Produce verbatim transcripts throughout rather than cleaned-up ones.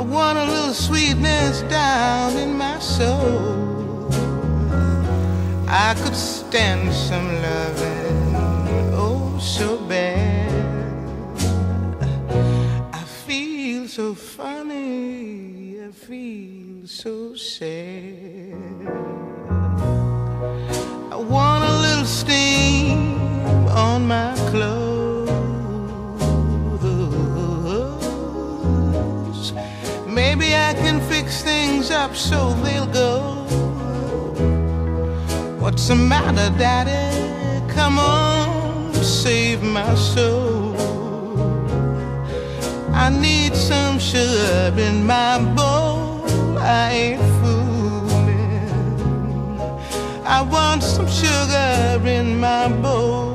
want a little sweetness down in my soul. I could stand some loving, oh so bad. I feel so funny, I feel so sad. I want a little steam on my clothes. Maybe I can fix things up so they'll go. What's the matter, Daddy? Come on, save my soul. I need some sugar in my bowl. I ain't fooling. I want some sugar in my bowl.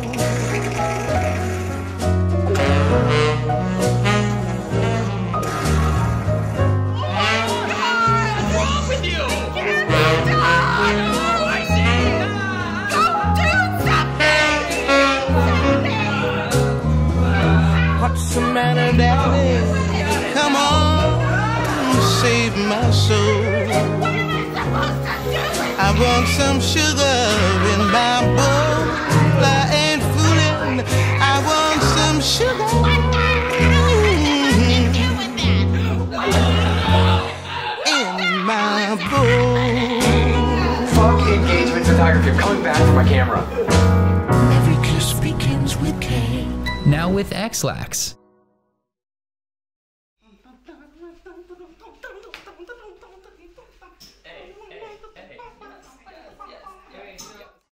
What's the matter, Daddy? Come on, save my soul. I want some sugar in my bowl. I ain't fooling. I want some sugar in my bowl. Fuck engagement photography. I'm coming back for my camera. Every kiss begins with K. Now with X-Lax.